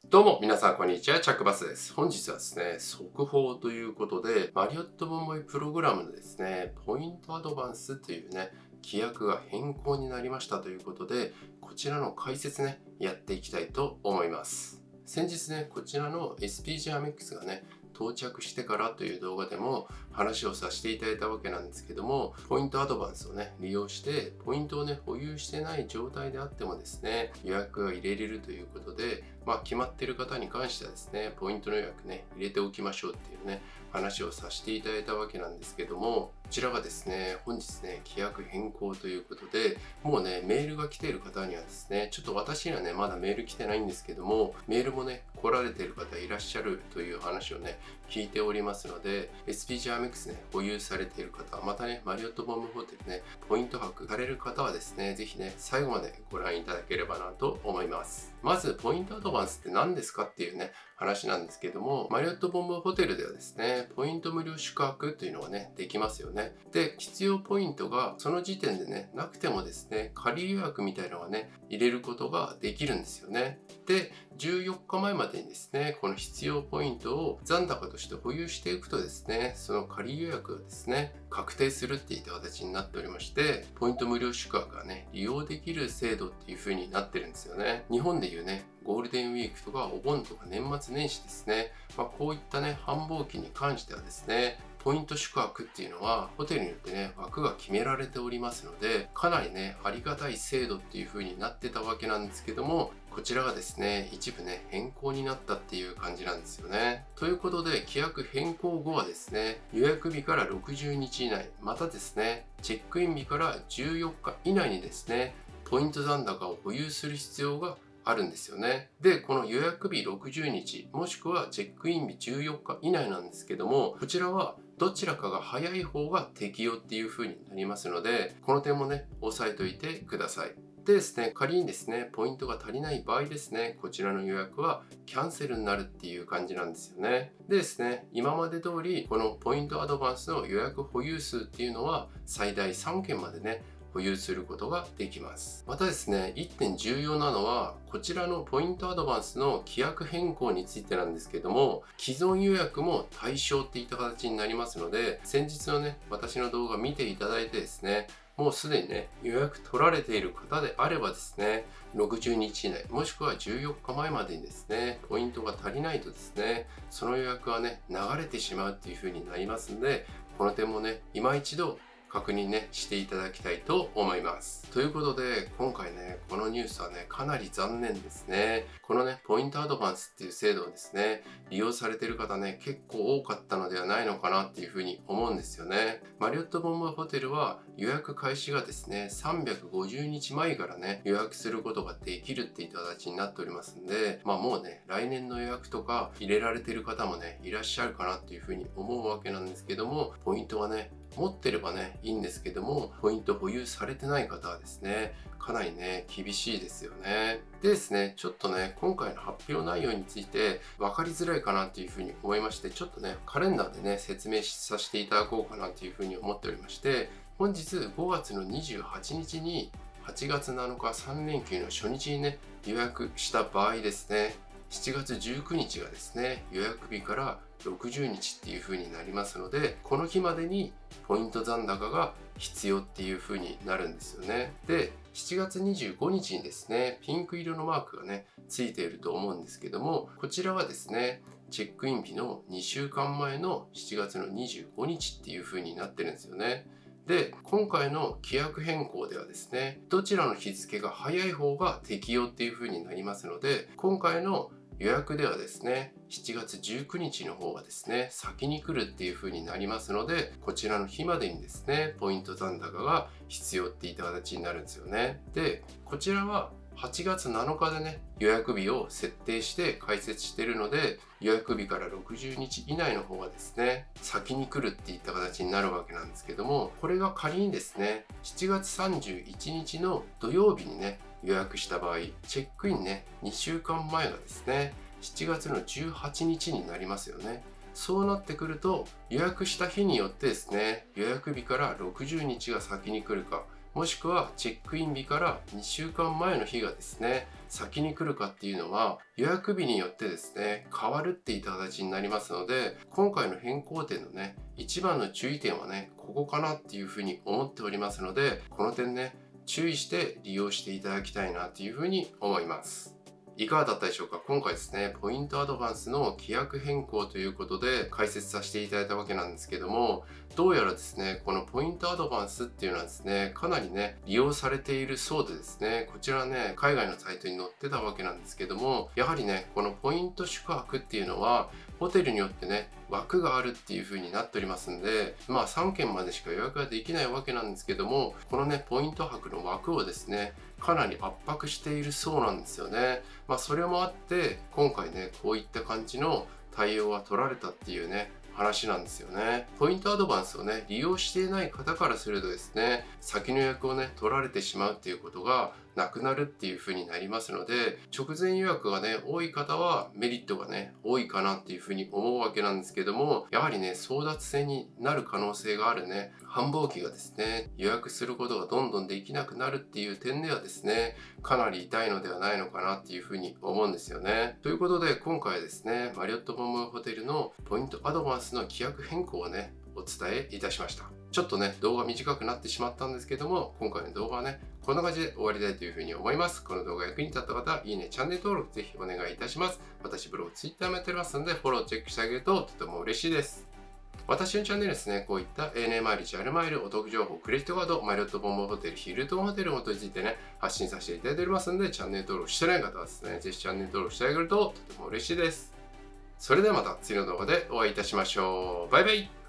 どうも皆さんこんにちは、チャックバスです。本日はですね、速報ということで、マリオットボンボイプログラムのですね、ポイントアドバンスというね、規約が変更になりましたということで、こちらの解説ね、やっていきたいと思います。先日ね、こちらの SPG アメックスがね、到着してからという動画でも話をさせていただいたわけなんですけども、ポイントアドバンスをね、利用して、ポイントをね、保有してない状態であってもですね、予約が入れれるということで、決まっている方に関してはですね、ポイントの予約ね、入れておきましょうっていうね、話をさせていただいたわけなんですけども、こちらがですね、本日ね、規約変更ということで、もうね、メールが来ている方にはですね、ちょっと私にはね、まだメール来てないんですけども、メールもね、来られている方いらっしゃるという話をね、聞いておりますので、SPG アメックスね、保有されている方、またね、マリオットボムホテルね、ポイント泊される方はですね、ぜひね、最後までご覧いただければなと思います。まず、ポイントアドバンスって何ですかっていうね、話なんですけども、マリオットボムホテルではですね、ポイント無料宿泊というのがね、できますよね。で、必要ポイントがその時点でね、なくてもですね、仮予約みたいなのがね、入れることができるんですよね。で、14日前までにですね、この必要ポイントを残高として保有していくとですね、その仮予約がですね、確定するっていった形になっておりまして、ポイント無料宿泊がね、利用できる制度っていう風になってるんですよね。日本でいうね、ゴールデンウィークとかお盆とか年末年始ですね、こういったね、繁忙期に関してはですね、ポイント宿泊っていうのはホテルによってね、枠が決められておりますので、かなりね、ありがたい制度っていう風になってたわけなんですけども、こちらがですね、一部ね、変更になったっていう感じなんですよね。ということで、規約変更後はですね、予約日から60日以内、またですね、チェックイン日から14日以内にですね、ポイント残高を保有する必要があるんですよね。で、この予約日60日、もしくはチェックイン日14日以内なんですけども、こちらはどちらかが早い方が適用っていう風になりますので、この点もね、押さえておいてください。でですね、仮にですね、ポイントが足りない場合ですね、こちらの予約はキャンセルになるっていう感じなんですよね。でですね、今まで通り、このポイントアドバンスの予約保有数っていうのは最大3件までね、保有することができます。またですね、1点重要なのは、こちらのポイントアドバンスの規約変更についてなんですけども、既存予約も対象っていった形になりますので、先日のね、私の動画見ていただいてですね、もうすでにね、予約取られている方であればですね、60日以内、もしくは14日前までにですね、ポイントが足りないとですね、その予約はね、流れてしまうっていう風になりますので、この点もね、今一度確認ね、していただきたいと思います。ということで、今回ね、このニュースはね、かなり残念ですね。このね、ポイントアドバンスっていう制度をですね、利用されている方ね、結構多かったのではないのかなっていうふうに思うんですよね。マリオットボンボイホテルは予約開始がですね、350日前からね、予約することができるっていった形になっておりますんで、もうね、来年の予約とか入れられている方もね、いらっしゃるかなっていうふうに思うわけなんですけども、ポイントはね、持ってればね、いいんですけども、ポイント保有されてない方はですね、かなりね、厳しいですよね。でですね、ちょっとね、今回の発表内容について分かりづらいかなっていうふうに思いまして、ちょっとね、カレンダーでね、説明させていただこうかなというふうに思っておりまして、本日5月の28日に8月7日3連休の初日にね、予約した場合ですね、7月19日がですね、予約日から60日っていう風になりますので、この日までにポイント残高が必要っていう風になるんですよね。で、7月25日にですね、ピンク色のマークがね、ついていると思うんですけども、こちらはですね、チェックイン日の2週間前の7月の25日っていう風になってるんですよね。で、今回の規約変更ではですね、どちらの日付が早い方が適用っていう風になりますので、今回の予約ではですね、7月19日の方がですね、先に来るっていう風になりますので、こちらの日までにですね、ポイント残高が必要っていった形になるんですよね。で、こちらは8月7日でね、予約日を設定して開設しているので、予約日から60日以内の方がですね、先に来るっていった形になるわけなんですけども、これが仮にですね、7月31日の土曜日にね、予約した場合、チェックインね、2週間前がですね、7月の18日になりますよね。そうなってくると、予約した日によってですね、予約日から60日が先に来るか、 もしくはチェックイン日から2週間前の日がですね、先に来るかっていうのは予約日によってですね、変わるっていった形になりますので、今回の変更点のね、一番の注意点はね、ここかなっていうふうに思っておりますので、この点ね、注意して利用していただきたいなっていうふうに思います。いかがだったでしょうか。今回ですね、ポイントアドバンスの規約変更ということで解説させていただいたわけなんですけども、どうやらですね、このポイントアドバンスっていうのはですね、かなりね、利用されているそうでですね、こちらね、海外のサイトに載ってたわけなんですけども、やはりね、このポイント宿泊っていうのは、ホテルによってね、枠があるっていう風になっておりますんで、3件までしか予約ができないわけなんですけども、このね、ポイント泊の枠をですね、かなり圧迫しているそうなんですよね。それもあって、今回ね、こういった感じの対応は取られたっていうね、話なんですよね。ポイントアドバンスをね、利用していない方からするとですね、先の予約をね、取られてしまうっていうことがなくなるっていう風になりますので、直前予約がね、多い方はメリットがね、多いかなっていう風に思うわけなんですけども、やはりね、争奪戦になる可能性があるね、繁忙期がですね、予約することがどんどんできなくなるっていう点ではですね、かなり痛いのではないのかなっていう風に思うんですよね。ということで、今回はですね、マリオットボムホテルのポイントアドバンスの規約変更をね、お伝えいたしました。ちょっとね、動画短くなってしまったんですけども、今回の動画はね、こんな感じで終わりたいというふうに思います。この動画が役に立った方は、いいね、チャンネル登録ぜひお願いいたします。私、ブログ、Twitter もやっておりますので、フォローチェックしてあげるととても嬉しいです。私のチャンネルですね、こういった ANA マイレージ、アルマイル、お得情報、クレジットカード、マリオットボンボホテル、ヒルトンホテルを基づいてね、発信させていただいておりますので、チャンネル登録してない方はですね、ぜひチャンネル登録してあげるととても嬉しいです。それではまた次の動画でお会いいたしましょう。バイバイ。